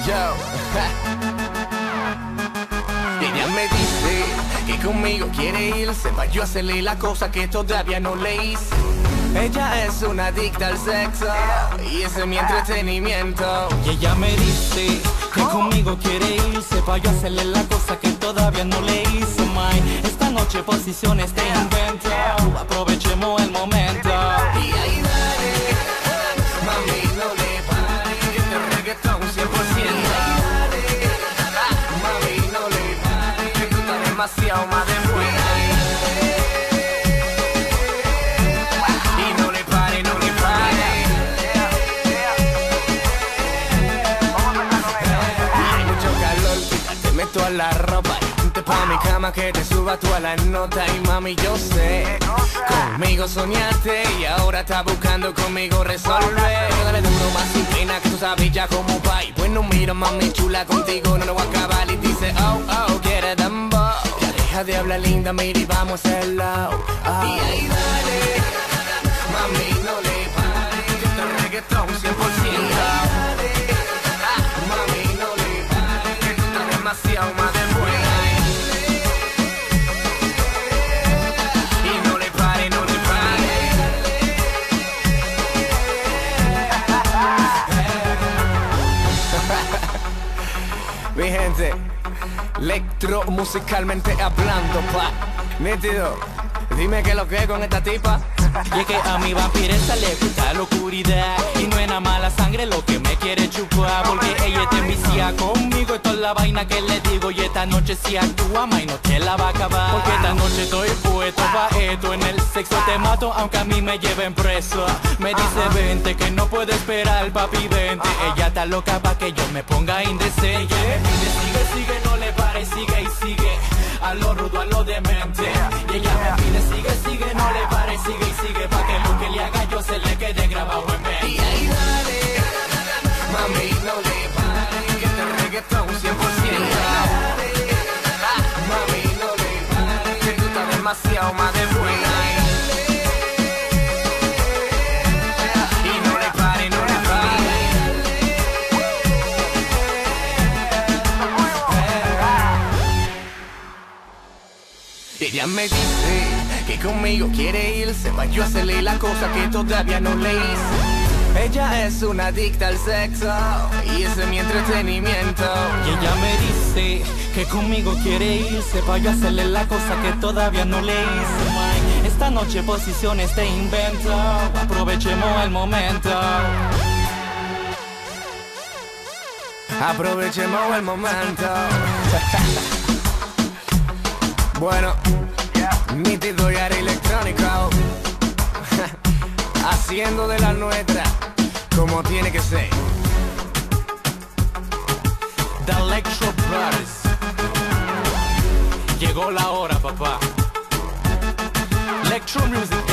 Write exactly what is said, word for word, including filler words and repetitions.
Yo. Ella me dice que conmigo quiere irse pa' yo hacerle la cosa que todavía no le hice. Ella es una adicta al sexo y ese es mi entretenimiento. Y ella me dice que conmigo quiere irse pa' yo hacerle la cosa que todavía no le hice, my. Esta noche posiciones te invento, aprovechemos el momento. Y ahí dale, mami, no le pares, este reggaetón cien por ciento. Mami, no le pares, que tú estás demasiado más de buena. Toda la ropa, ponte pa' mi cama que te suba toda la nota. Y mami, yo sé, conmigo soñaste y ahora estás buscando conmigo resolver. Dale duro más sin pena que tú sabes ya cómo va. Y bueno, mira mami chula, contigo no lo voy a acabar. Y dice, oh, oh, quiere dembow. Ya deja de hablar linda, mira y vamos a hacerlo. Oh. Y ahí dale, mami, no le pares, que este reggaetón cien por ciento. Demasiado más de buena. Y no le pare, no le pare. Mi gente, electro musicalmente hablando, pa. Nítido, dime qué lo que es con esta tipa. Y es que a mi vampiresa le gusta la oscuridad y no es nada mala sangre lo que me quiere chupar, porque ella te envicia conmigo y toda la vaina que le digo. Y esta noche si actúa, ma, y no te la va a acabar, porque esta noche estoy puesto pa' esto. En el sexo te mato aunque a mí me lleven preso. Me dice vente que no puedo esperar, papi vente. Ella está loca pa' que yo me ponga indecente. Sigue, sigue, sigue, no le pare, sigue y sigue a lo rudo, a lo demente. Y ella me pide sigue, sigue, no le pare, sigue y sigue pa' que lo que le haga yo se le quede grabado en mente. Y ahí dale, mami, no le pares, que este reggaetón cien por ciento. Mami, no le pares, que tú estás demasiado más de buena. Y no le pares, no le pares. Ella me dice que conmigo quiere irse pa' yo hacerle la cosa que todavía no le hice. Ella es una adicta al sexo y ese es mi entretenimiento. Y ella me dice que conmigo quiere irse pa' yo hacerle la cosa que todavía no le hice, my. Esta noche posiciones te invento, aprovechemos el momento. Aprovechemos el momento. Bueno, nítido y área electrónico. Haciendo de la nuestra como tiene que ser. The Electro Brothers. Llegó la hora, papá. Electro Music